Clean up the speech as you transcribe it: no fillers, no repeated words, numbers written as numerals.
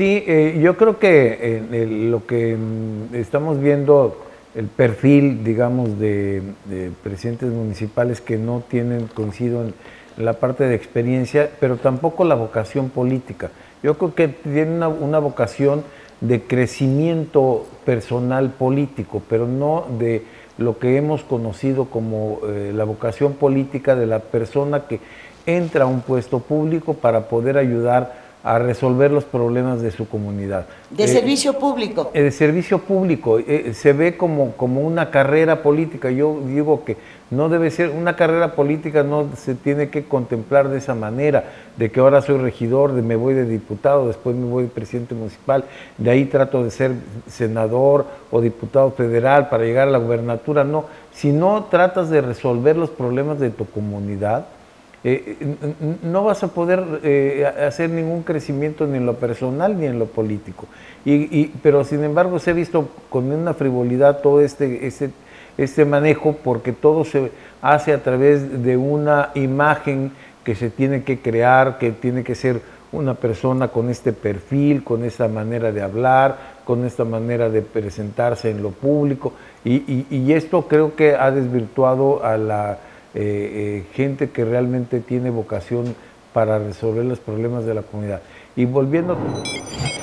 Sí, yo creo que lo que estamos viendo, el perfil, digamos, de presidentes municipales que no tienen, coincido en la parte de experiencia, pero tampoco la vocación política. Yo creo que tienen una vocación de crecimiento personal político, pero no de lo que hemos conocido como la vocación política de la persona que entra a un puesto público para poder ayudar a resolver los problemas de su comunidad. De servicio público. De servicio público, se ve como una carrera política. Yo digo que no debe ser, una carrera política no se tiene que contemplar de esa manera, de que ahora soy regidor, me voy de diputado, después me voy de presidente municipal, de ahí trato de ser senador o diputado federal para llegar a la gubernatura. No, si no tratas de resolver los problemas de tu comunidad, no vas a poder hacer ningún crecimiento ni en lo personal ni en lo político. Pero sin embargo se ha visto con una frivolidad todo este manejo, porque todo se hace a través de una imagen que se tiene que crear, que tiene que ser una persona con este perfil, con esta manera de hablar, con esta manera de presentarse en lo público, y esto creo que ha desvirtuado a la gente que realmente tiene vocación para resolver los problemas de la comunidad. Y volviendo